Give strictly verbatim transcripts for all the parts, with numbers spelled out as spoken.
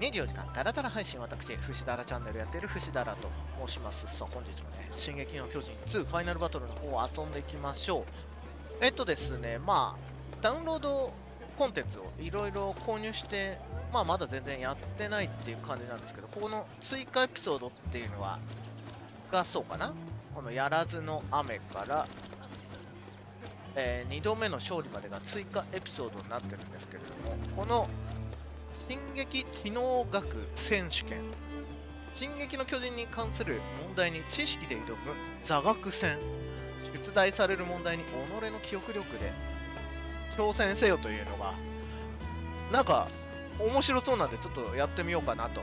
にじゅうよじかんダラダラ配信、私、フシダラチャンネルやっているフシダラと申します。さあ、本日もね、進撃の巨人ツーファイナルバトルの方を遊んでいきましょう。えっとですね、まあ、ダウンロードコンテンツをいろいろ購入して、まあ、まだ全然やってないっていう感じなんですけど、ここの追加エピソードっていうのは、がそうかな、このやらずの雨から、えー、にどめの勝利までが追加エピソードになってるんですけれども、この進撃知能学選手権、進撃の巨人に関する問題に知識で挑む座学戦、出題される問題に己の記憶力で挑戦せよというのがなんか面白そうなんで、ちょっとやってみようかなと。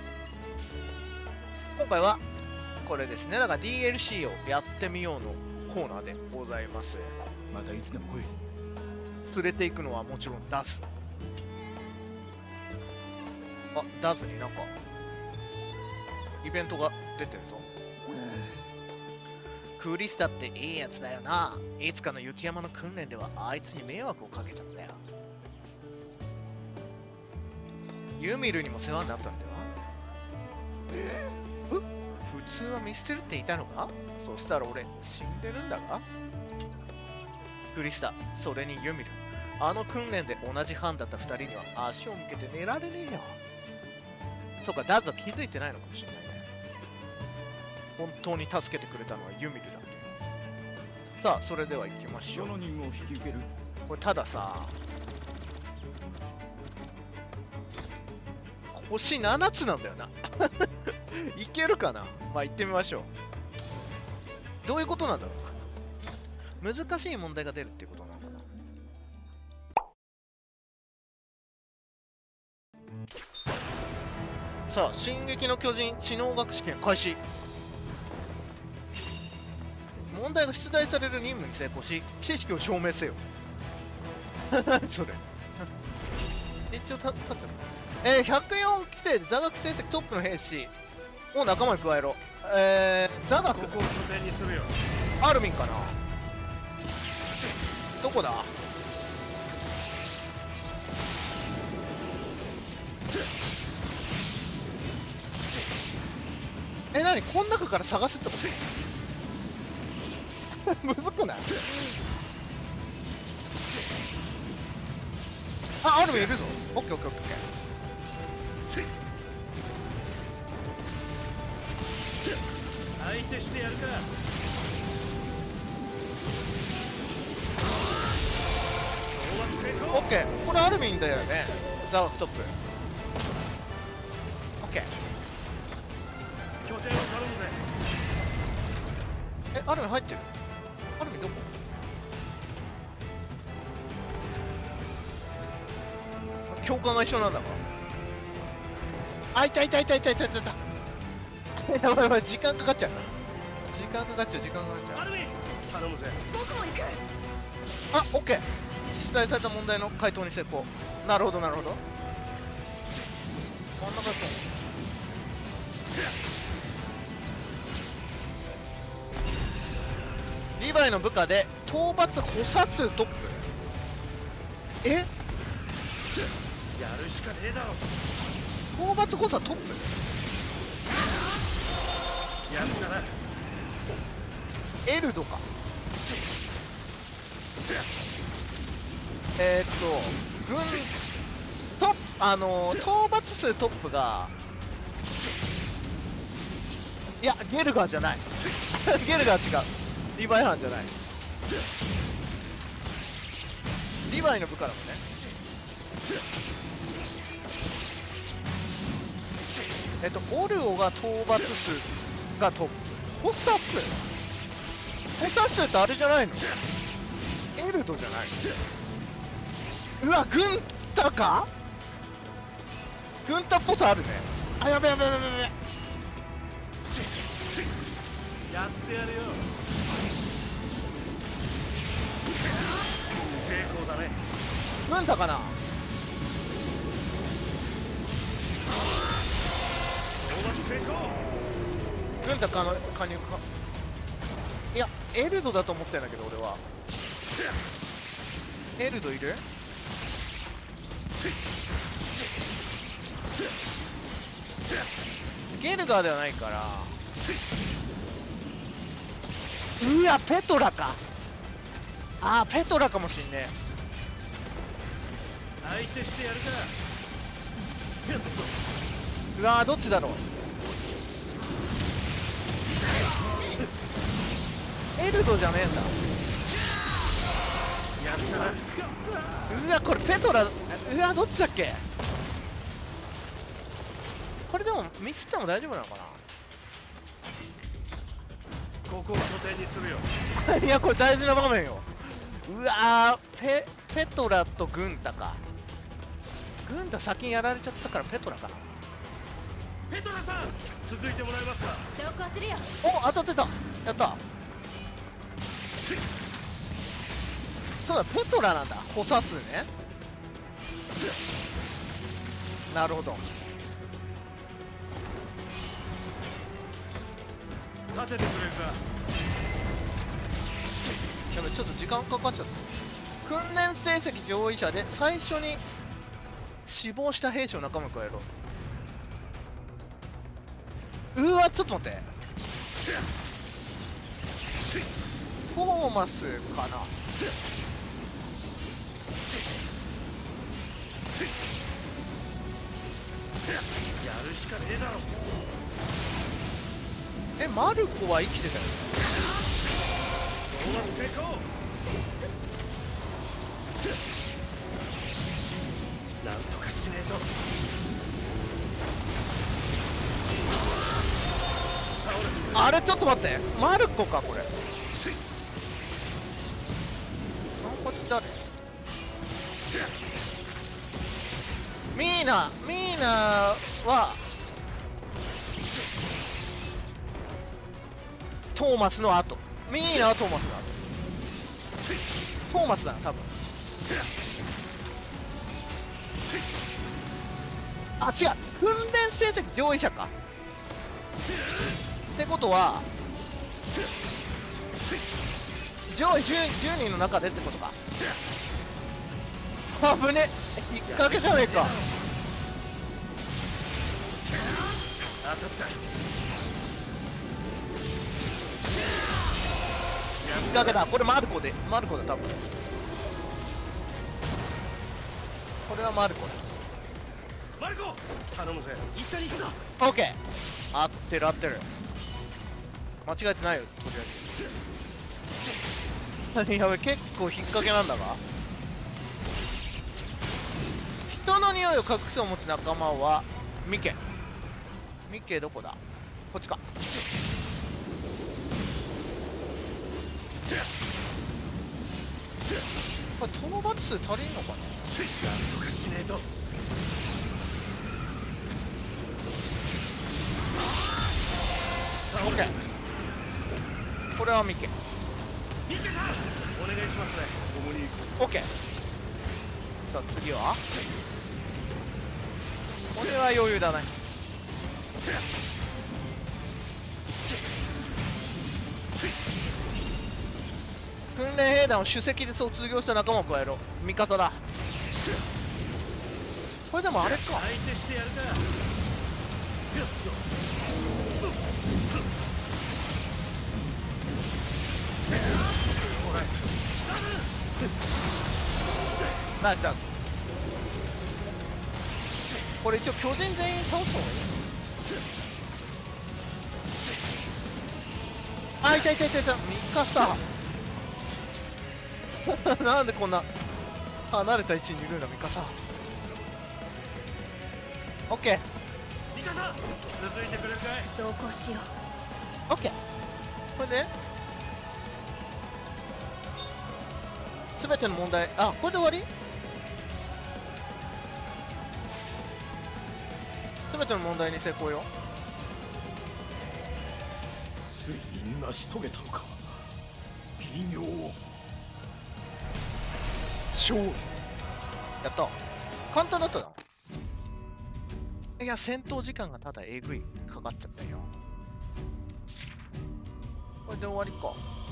今回はこれですね、だから ディーエルシー をやってみようのコーナーでございます。 またいつでも来い。 連れていくのはもちろんダズ。あ、ダズになんかイベントが出てるぞ。クリスタっていいやつだよな。いつかの雪山の訓練ではあいつに迷惑をかけちゃったよ。ユミルにも世話になったんだよ。えっ、普通は見捨てるって言ったのか。そしたら俺死んでるんだが。クリスタ、それにユミル、あの訓練で同じ班だったふたりには足を向けて寝られねえよ。そうか、ダズは気づいてないのかもしれないね。本当に助けてくれたのはユミルだって。さあ、それでは行きましょう。 どの任務を引き受ける？ これたださ、星ななつなんだよな。いけるかな。まあ行ってみましょう。どういうことなんだろうな。難しい問題が出るっていうことなのかな。さあ、進撃の巨人知能学試験開始。問題が出題される任務に成功し、知識を証明せよ。何それ。一応立ってる。えー、ひゃくよん規定で座学成績トップの兵士を仲間に加えろ。えー、座学ここを拠点にするよ。 アルミンかな。どこだ。え、なに、こん中から探すってことむずくない？あ、アルミンいるぞ。オッケーオッケーオッケー。 相手してやるか。 オッケー、これアルミンだよね。ザワークトップ。オッケー。 拠点を頼むぜ。 え、アルミン入ってる。アルミンどこ。教官が一緒なんだか。あ、いたいたいたいたいたいたいた。やばいやばい、時間かかっちゃう。時間かかっちゃう、時間かかっちゃう。 アルミン頼むぜ。 僕も行く。 あ、オッケー。出題された問題の回答に成功。なるほどなるほど。真ん中やったの。リヴァイの部下で討伐補佐数トップ。え、 やるしかねえだろ。 討伐補佐トップ。 やったな。 エルドか。えー、っと軍トップ、あのー、討伐数トップが、いやゲルガーじゃない。ゲルガー違う。リヴァイ班じゃない。リヴァイの部下だもんね。えっとオルオが討伐数がトップ。補佐数補佐数ってあれじゃないの。エルドじゃない。うわ、軍隊か。軍隊っぽさあるね。あ、やべやべやべやべ。 やってやるよ。成功だね。 軍隊かな。 討伐成功。 軍隊かの加入か。いやエルドだと思ってんだけど俺は。エルドいる。 ゲルガーではないから。うわペトラか。あーペトラかもしんね相手してやるか。 え。うわーどっちだろう。エルドじゃねえんだ。 やったな。 うわこれペトラ。うわどっちだっけ。これでもミスっても大丈夫なのかここを拠点にするよ。 な。いやこれ大事な場面よ。うわーペペトラとグンタか。グンタ先にやられちゃったからペトラかな。 ペトラさん続いてもらえますか。 同行するよ。 お当たってた。やった。そうだペトラなんだ。補佐数ね。なるほど。 立ててくれるか。 やべちょっと時間かかっちゃった。訓練成績上位者で最初に死亡した兵士を仲間に加えろ。うわちょっと待って。トーマスかな。 やるしかねえだろ。 えマルコは生きてたよ。 討伐成功。なんとかしねえと。 あれちょっと待って、マルコかこれ。こっち誰。ミーナミーナはトーマスの後。ミーナはトーマスの後。トーマスだな多分。あ違う訓練成績上位者か。ってことは上位 10, じゅうにんの中でってことか。あぶね引っ掛けじゃねえか。 当たった。 引っ掛けだ。これマルコでマルコだ多分。これはマルコだ。 マルコ頼むぜ。一緒に行くぞ。 オッケー合ってる合ってる。間違えてないよとりあえず。やべ結構引っ掛けなんだが。人の匂いを隠すを持つ仲間はミケ。ミケどこだ。こっちか。これ討伐数足りんのかな。 なんとかしねえと。 オッケーこれはミケ。 ミケさんお願いしますね。共に行こオッケーさあ次はこれは余裕だね。訓練兵団を首席で卒業した仲間を加えろ。味方だ。これでもあれか。 う。相手してやるか。やっと。 ナイスだ。これ一応巨人全員倒す方がいい。あいたいたいたいた。ミカサなんでこんな離れた位置にいるんだミカサ。オッケーミカさん続いてくれるかい。 同行しよオッケーこれで全ての問題。あこれで終わり。全ての問題に成功よ。 ついに成し遂げたのか。異業を。 勝利やった。簡単だったな。いや戦闘時間がただえぐいかかっちゃったよ。これで終わりか。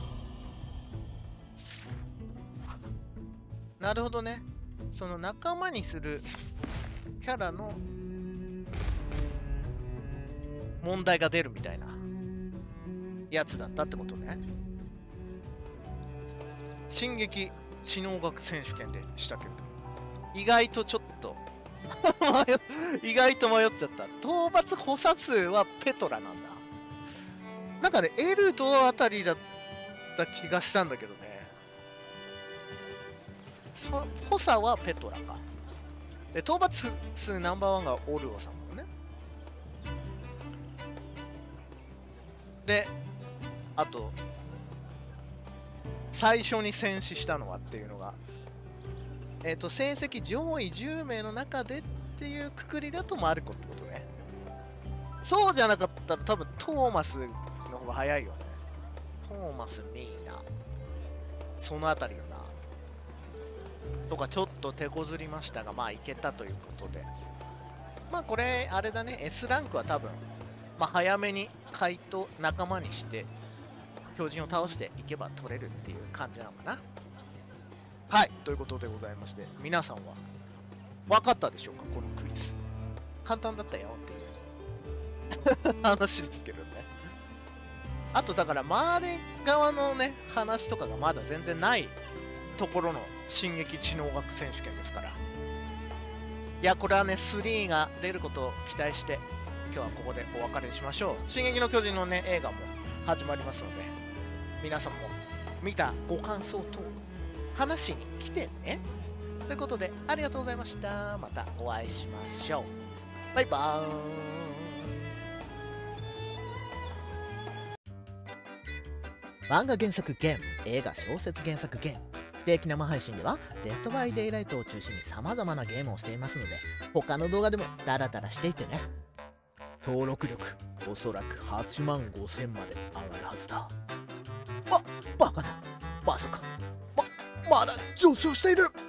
なるほどね。その仲間にするキャラの問題が出るみたいなやつだったってことね。進撃知能学選手権でしたけど、意外とちょっと意外と迷っちゃった。討伐補佐数はペトラなんだ。なんかね、エルドあたりだった気がしたんだけどね。そ補佐はペトラか。で、討伐数ナンバーワンがオルオさんもね。で、あと、最初に戦死したのはっていうのが、えっと、成績上位じゅうめいの中でっていうくくりだとマルコってことね。そうじゃなかったら多分トーマスの方が早いよね。トーマス、ミーナ。そのあたりよな。とかちょっと手こずりましたが、まあいけたということで。まあこれ、あれだね、S ランクは多分、まあ早めに怪と仲間にして、標準を倒していけば取れるっていう感じなのかな。はい、ということでございまして、皆さんは分かったでしょうか、このクイズ。簡単だったよっていう話ですけどね。あとだから周り側のね、話とかがまだ全然ないところの進撃知能学選手権ですから。いや、これはね、スリーが出ることを期待して、今日はここでお別れにしましょう。進撃の巨人のね、映画も始まりますので、皆さんも見たご感想等話しに来てね。ということで、ありがとうございました。またお会いしましょう。バイバーイ。漫画原作ゲーム、映画小説原作ゲーム、不定期生配信ではデッドバイデイライトを中心に様々なゲームをしていますので、他の動画でもダラダラしていってね。登録力おそらくはちまんごせんまで上がるはずだ。あ、バカな、まさかままだ上昇している。